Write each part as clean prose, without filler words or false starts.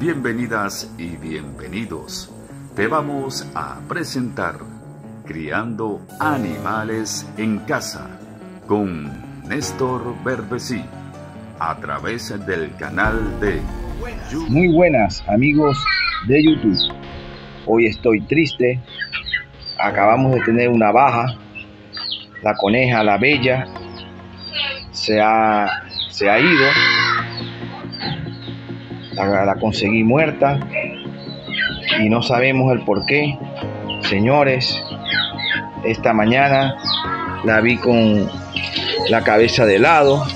bienvenidas y bienvenidos. Te vamos a presentar Criando Animales en Casa con Néstor Berbesí a través del canal de YouTube. Muy buenas amigos de YouTube. Hoy estoy triste. Acabamos de tener una baja. La coneja, la bella, se ha ido. La conseguí muerta y no sabemos el por qué. Señores, esta mañana la vi con la cabeza de lado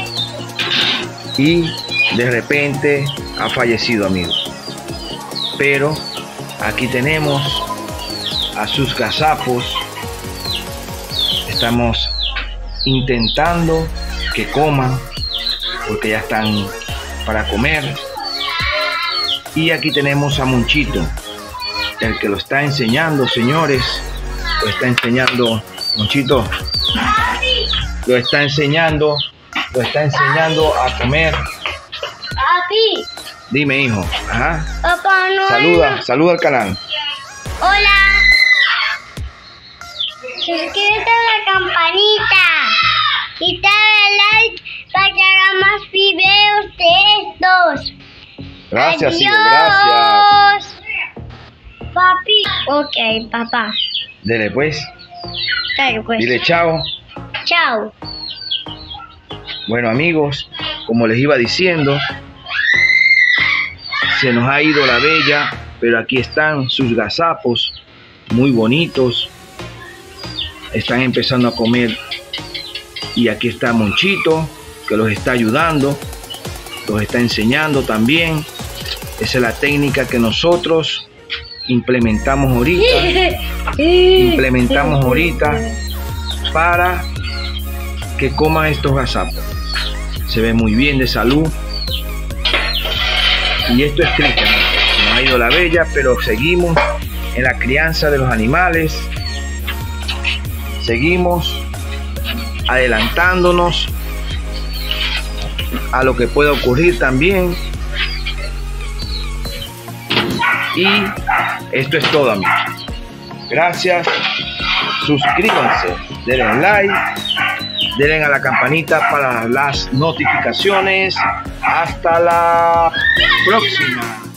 y de repente ha fallecido, amigos. Pero aquí tenemos a sus gazapos. Estamos intentando que coman porque ya están para comer. Y aquí tenemos a Monchito, el que lo está enseñando, señores. Lo está enseñando, Monchito. Lo está enseñando a comer. Papi. Dime, hijo. Ajá. Papá, no. Saluda al canal. Hola. Suscríbete a la campanita y dale like para que haga más videos de estos. Gracias, Adiós. hijo, gracias. Papi. Ok, papá. Dele pues. Dale, pues. Dile chao. Chao. Bueno, amigos, como les iba diciendo, se nos ha ido la bella, pero aquí están sus gazapos muy bonitos. Están empezando a comer. Y aquí está Monchito, que los está ayudando, los está enseñando también. Esa es la técnica que nosotros implementamos ahorita para que coman estos gazapos. Se ve muy bien de salud. Y esto es triste, ¿no? Se nos ha ido la bella, pero seguimos en la crianza de los animales. Seguimos adelantándonos a lo que puede ocurrir también. Y esto es todo, amigos. Gracias. Suscríbanse, denle like, denle a la campanita para las notificaciones. Hasta la próxima.